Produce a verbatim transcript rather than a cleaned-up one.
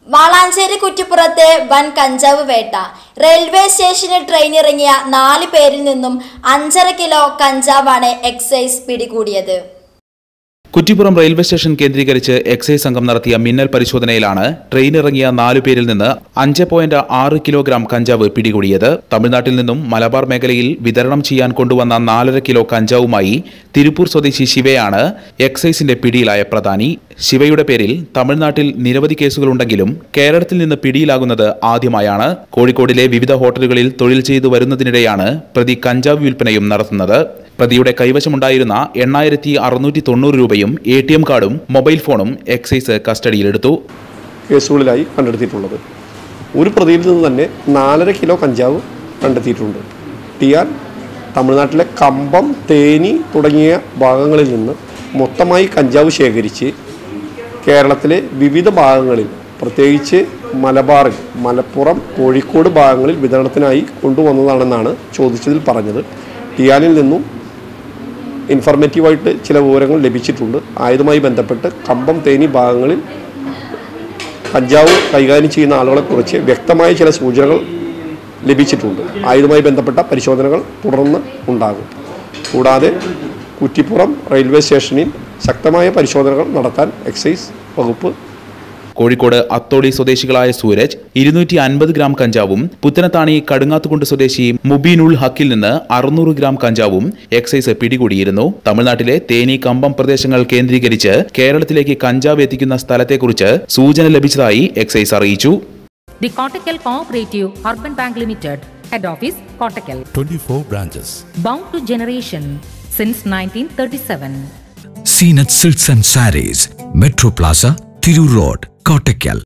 വാളാഞ്ചേരി കുറ്റിപ്പുറത്തെ വൻ കഞ്ചാവ് വേട്ട. റെയിൽവേ സ്റ്റേഷനിൽ ട്രെയിനിറങ്ങിയ നാല് പേരിൽ നിന്നും അഞ്ചര കിലോ കഞ്ചാവാണ് എക്സൈസ് പിടികൂടിയത്. കുറ്റിപ്പുറം റെയിൽവേ സ്റ്റേഷൻ കേന്ദ്രീകരിച്ച് എക്സൈസ് സംഘം നടത്തിയ മിന്നൽ പരിശോധനയിലാണ് ട്രെയിനിറങ്ങിയ നാലു പേരിൽ നിന്ന് അഞ്ച് പോയിന്റ് ആറ് കിലോഗ്രാം കഞ്ചാവ് പിടികൂടിയത്. തമിഴ്നാട്ടിൽ നിന്നും മലബാർ മേഖലയിൽ വിതരണം ചെയ്യാൻ കൊണ്ടുവന്ന നാലര കിലോ കഞ്ചാവുമായി തിരുപ്പൂർ സ്വദേശി ശിവയാണ് എക്സൈസിന്റെ പിടിയിലായ പ്രധാനി. ശിവയുടെ പേരിൽ തമിഴ്നാട്ടിൽ നിരവധി കേസുകളുണ്ടെങ്കിലും കേരളത്തിൽ നിന്ന് പിടിയിലാകുന്നത് ആദ്യമായാണ്. കോഴിക്കോടിലെ വിവിധ ഹോട്ടലുകളിൽ തൊഴിൽ ചെയ്തു വരുന്നതിനിടെയാണ് പ്രതി കഞ്ചാവ് വിൽപ്പനയും നടത്തുന്നത്. പ്രതിയുടെ കൈവശമുണ്ടായിരുന്ന എണ്ണായിരത്തി അറുന്നൂറ്റി തൊണ്ണൂറ് രൂപയും എ ടി എം കാർഡും മൊബൈൽ ഫോണും എക്സൈസ് കസ്റ്റഡിയിലെടുത്തു. കേസുകളിലായി കണ്ടെടുത്തിട്ടുള്ളത് ഒരു പ്രതിയിൽ നിന്ന് തന്നെ നാലര കിലോ കഞ്ചാവ് കണ്ടെത്തിയിട്ടുണ്ട്. ടിയാൻ തമിഴ്നാട്ടിലെ കമ്പം, തേനി തുടങ്ങിയ ഭാഗങ്ങളിൽ നിന്ന് മൊത്തമായി കഞ്ചാവ് ശേഖരിച്ച് കേരളത്തിലെ വിവിധ ഭാഗങ്ങളിൽ, പ്രത്യേകിച്ച് മലബാറിൽ, മലപ്പുറം, കോഴിക്കോട് ഭാഗങ്ങളിൽ വിതരണത്തിനായി കൊണ്ടുവന്നതാണെന്നാണ് ചോദിച്ചതിൽ പറഞ്ഞത്. ടിയാനിൽ നിന്നും ഇൻഫർമേറ്റീവായിട്ട് ചില വിവരങ്ങൾ ലഭിച്ചിട്ടുണ്ട്. ആയതുമായി ബന്ധപ്പെട്ട് കമ്പം, തേനി ഭാഗങ്ങളിൽ കഞ്ചാവ് കൈകാര്യം ചെയ്യുന്ന ആളുകളെക്കുറിച്ച് വ്യക്തമായ ചില സൂചനകൾ ലഭിച്ചിട്ടുണ്ട്. ആയതുമായി ബന്ധപ്പെട്ട പരിശോധനകൾ തുടർന്ന് ഉണ്ടാകും. കൂടാതെ കുറ്റിപ്പുറം റെയിൽവേ സ്റ്റേഷനിൽ ശക്തമായ പരിശോധനകൾ നടത്താൻ എക്സൈസ് വകുപ്പ്. കോഴിക്കോട് അത്തോളി സ്വദേശികളായ സൂരജ് ഇരുന്നൂറ്റി അൻപത് ഗ്രാം കഞ്ചാവും പുത്തനത്താണി കടുങ്ങാത്തുകുണ്ട് സ്വദേശി മുബീനുൽ ഹക്കിൽ നിന്ന് അറുന്നൂറ് ഗ്രാം കഞ്ചാവും എക്സൈസ് പിടികൂടിയിരുന്നു. തമിഴ്നാട്ടിലെ തേനി, കമ്പം പ്രദേശങ്ങൾ കേന്ദ്രീകരിച്ച് കേരളത്തിലേക്ക് കഞ്ചാവ് എത്തിക്കുന്ന സ്ഥലത്തെക്കുറിച്ച് സൂചന ലഭിച്ചതായി എക്സൈസ് അറിയിച്ചു. The Kottakkal Cooperative Urban Bank Limited, Head Office, Kottakkal. twenty-four branches. Bound to generation since nineteen thirty-seven. Seenat Silks and Sarees, Metro Plaza, Thiru Road, Kottakkal.